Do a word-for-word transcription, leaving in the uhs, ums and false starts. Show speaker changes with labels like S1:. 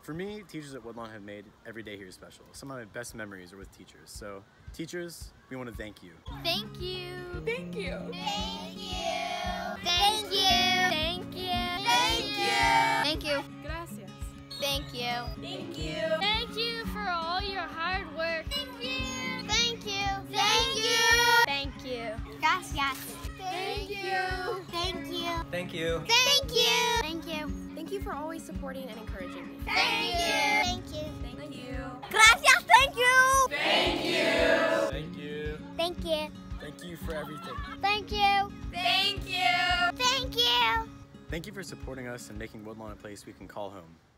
S1: For me, teachers at Woodlawn have made every day here special. Some of my best memories are with teachers. So, teachers, we want to thank you.
S2: Thank you.
S3: Thank you.
S2: Thank you. Thank you. Thank you. Thank you. Thank you.
S3: Gracias.
S2: Thank you.
S3: Thank you.
S2: Thank you for all your hard work. Thank you. Thank you. Thank you. Thank you. Gracias. Thank you. Thank you.
S4: Thank you.
S2: Thank you. Thank you.
S3: Thank you for always supporting and encouraging me.
S2: Thank you. Thank you.
S3: Thank you.
S2: Gracias. Thank you.
S1: Thank you.
S2: Thank you.
S1: Thank you for everything.
S2: Thank you.
S3: Thank you.
S2: Thank you.
S1: Thank you for supporting us and making Woodlawn a place we can call home.